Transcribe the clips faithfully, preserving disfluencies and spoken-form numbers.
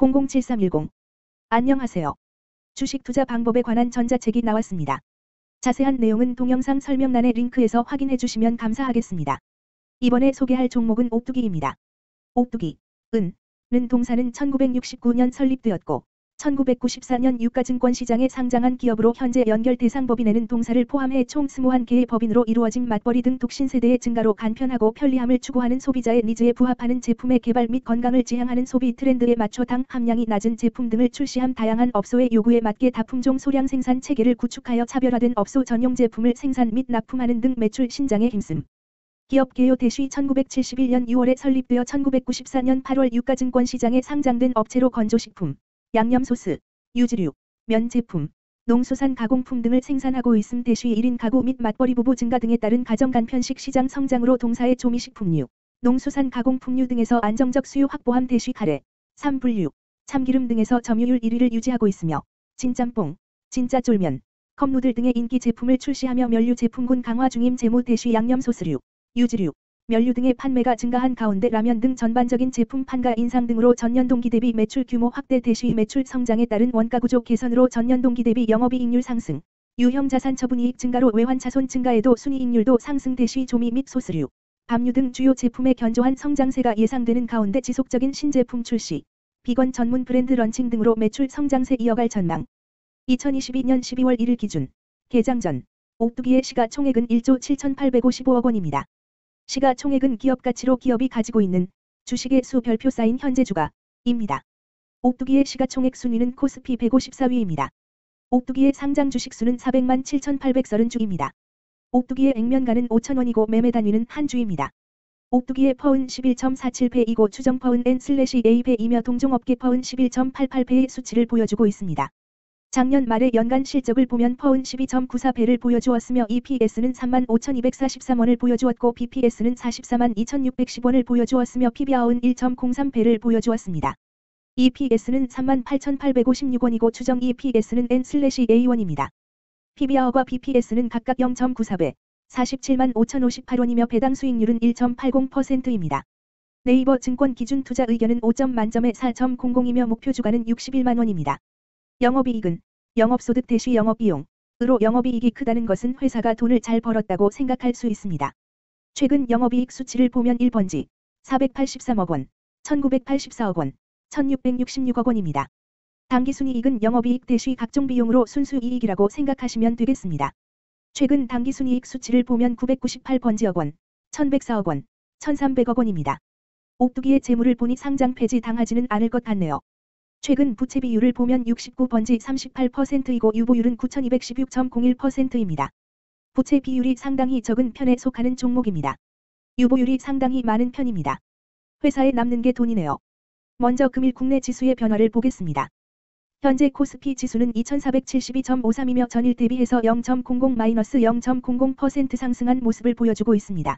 공공칠삼일공. 안녕하세요. 주식 투자 방법에 관한 전자책이 나왔습니다. 자세한 내용은 동영상 설명란의 링크에서 확인해 주시면 감사하겠습니다. 이번에 소개할 종목은 옥두기입니다. 옥두기, 은, 는 동사는 천구백육십구 년 설립되었고 천구백구십사 년 유가증권시장에 상장한 기업으로 현재 연결 대상 법인에는 동사를 포함해 총 이십일 개의 법인으로 이루어진 맞벌이 등 독신세대의 증가로 간편하고 편리함을 추구하는 소비자의 니즈에 부합하는 제품의 개발 및 건강을 지향하는 소비 트렌드에 맞춰 당 함량이 낮은 제품 등을 출시함 다양한 업소의 요구에 맞게 다품종 소량 생산 체계를 구축하여 차별화된 업소 전용 제품을 생산 및 납품하는 등 매출 신장에 힘씀. 기업 개요 대시 천구백칠십일 년 유월에 설립되어 천구백구십사 년 팔월 유가증권시장에 상장된 업체로 건조식품, 양념소스, 유지류, 면 제품, 농수산 가공품 등을 생산하고 있음. 대시 일 인 가구 및 맞벌이 부부 증가 등에 따른 가정간편식 시장 성장으로 동사의 조미식품류, 농수산 가공품류 등에서 안정적 수요 확보함. 대시 카레, 삼분류, 참기름 등에서 점유율 일 위를 유지하고 있으며 진짬뽕, 진짜쫄면, 컵누들 등의 인기 제품을 출시하며 면류 제품군 강화 중임. 제무 대시 양념소스류, 유지류, 면류 등의 판매가 증가한 가운데 라면 등 전반적인 제품 판가 인상 등으로 전년 동기 대비 매출 규모 확대. 대시 매출 성장에 따른 원가구조 개선으로 전년 동기 대비 영업이익률 상승, 유형 자산 처분이익 증가로 외환자손 증가에도 순이익률도 상승. 대시 조미 및 소스류, 밥류 등 주요 제품의 견조한 성장세가 예상되는 가운데 지속적인 신제품 출시, 비건 전문 브랜드 런칭 등으로 매출 성장세 이어갈 전망. 이천이십이 년 십이월 일일 기준 개장 전 옥두기의 시가총액은 일조 칠천팔백오십오억 원입니다. 시가총액은 기업가치로 기업이 가지고 있는 주식의 수 별표 쌓인 현재 주가입니다. 옥두기의 시가총액 순위는 코스피 백오십사 위입니다. 옥두기의 상장 주식수는 사백만 칠천팔백삼십 주입니다. 옥두기의 액면가는 오천 원이고 매매 단위는 한 주입니다. 옥두기의 퍼은 십일 점 사칠 배이고 추정 퍼은 엔 에이 배이며 동종업계 퍼은 십일 점 팔팔 배의 수치를 보여주고 있습니다. 작년 말의 연간 실적을 보면 퍼은 십이 점 구사 배를 보여주었으며 이피에스는 삼만 오천이백사십삼 원을 보여주었고 비피에스는 사십사만 이천육백십 원을 보여주었으며 피비알은 일 점 공삼 배를 보여주었습니다. 이피에스는 삼만 팔천팔백오십육 원이고 추정 이피에스는 엔 에이 원입니다. 피비알과 비피에스는 각각 영 점 구사 배, 사십칠만 오천오십팔 원이며 배당 수익률은 일 점 팔공 퍼센트입니다. 네이버 증권 기준 투자 의견은 오 점 만점에 사 점 공공이며 목표 주가는 육십일만 원입니다. 영업이익은 영업소득 대시 영업비용으로 영업이익이 크다는 것은 회사가 돈을 잘 벌었다고 생각할 수 있습니다. 최근 영업이익 수치를 보면 일 번지 사백팔십삼억 원, 천구백팔십사억 원, 천육백육십육억 원입니다. 당기순이익은 영업이익 대시 각종 비용으로 순수이익이라고 생각하시면 되겠습니다. 최근 당기순이익 수치를 보면 구백구십팔 번지억 원, 천백사억 원, 천삼백억 원입니다. 옥두기의 재물을 보니 상장 폐지 당하지는 않을 것 같네요. 최근 부채 비율을 보면 육십구 번지 삼십팔 퍼센트이고 유보율은 구천이백십육 점 공일 퍼센트입니다. 부채 비율이 상당히 적은 편에 속하는 종목입니다. 유보율이 상당히 많은 편입니다. 회사에 남는 게 돈이네요. 먼저 금일 국내 지수의 변화를 보겠습니다. 현재 코스피 지수는 이천사백칠십이 점 오삼이며 전일 대비해서 영 점 공공 마이너스 영 점 공공 퍼센트 상승한 모습을 보여주고 있습니다.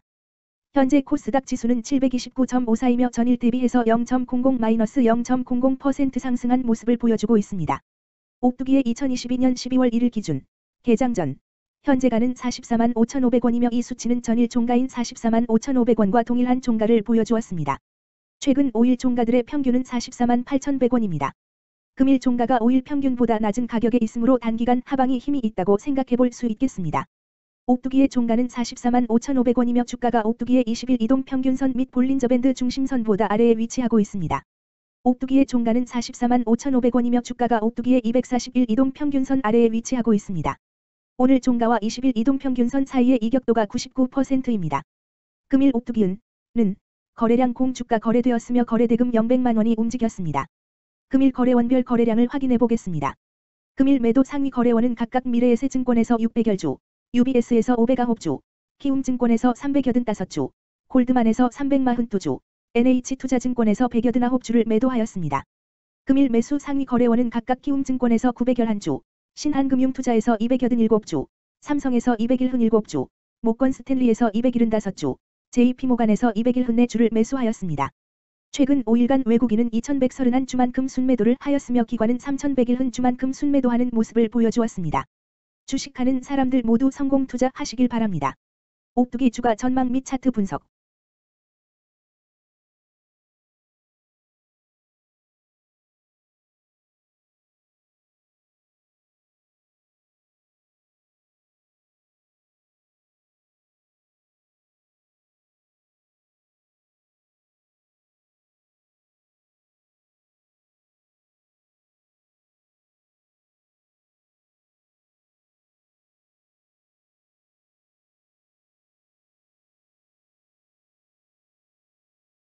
현재 코스닥 지수는 칠백이십구 점 오사이며 전일 대비해서 영 점 공공 마이너스 영 점 공공 퍼센트 상승한 모습을 보여주고 있습니다. 옥두기의 이천이십이 년 십이월 일일 기준 개장 전 현재가는 사십사만 오천오백 원이며 이 수치는 전일 종가인 사십사만 오천오백 원과 동일한 종가를 보여주었습니다. 최근 오 일 종가들의 평균은 사십사만 팔천백 원입니다. 금일 종가가 오 일 평균보다 낮은 가격에 있으므로 단기간 하방이 힘이 있다고 생각해 볼 수 있겠습니다. 옥두기의 종가는 사십사만 오천오백 원이며 주가가 옥두기의 이십 일 이동평균선 및 볼린저밴드 중심선보다 아래에 위치하고 있습니다. 옥두기의 종가는 사십사만 오천오백 원이며 주가가 옥두기의 이백사십일 이동평균선 아래에 위치하고 있습니다. 오늘 종가와 이십 일 이동평균선 사이의 이격도가 구십구 퍼센트입니다. 금일 옥두기은 는 거래량 공주가 거래되었으며 거래대금 영백만 원이 움직였습니다. 금일 거래원별 거래량을 확인해 보겠습니다. 금일 매도 상위 거래원은 각각 미래에셋증권에서 육백여 주, 유비에스에서 오백구 주, 키움증권에서 삼백팔십오 주, 골드만에서 삼백사십이 주, 엔에이치투자증권에서 백팔십구 주를 매도하였습니다. 금일 매수 상위 거래원은 각각 키움증권에서 구백십일 주, 신한금융투자에서 이백팔십칠 주, 삼성에서 이백칠십칠 주, 모건스탠리에서 이백칠십오 주, 제이피모간에서 이백십사 주를 매수하였습니다. 최근 오 일간 외국인은 이천백삼십일 주만큼 순매도를 하였으며 기관은 삼천백일 주만큼 순매도하는 모습을 보여주었습니다. 주식하는 사람들 모두 성공 투자하시길 바랍니다. 옥두기 주가 전망 및 차트 분석.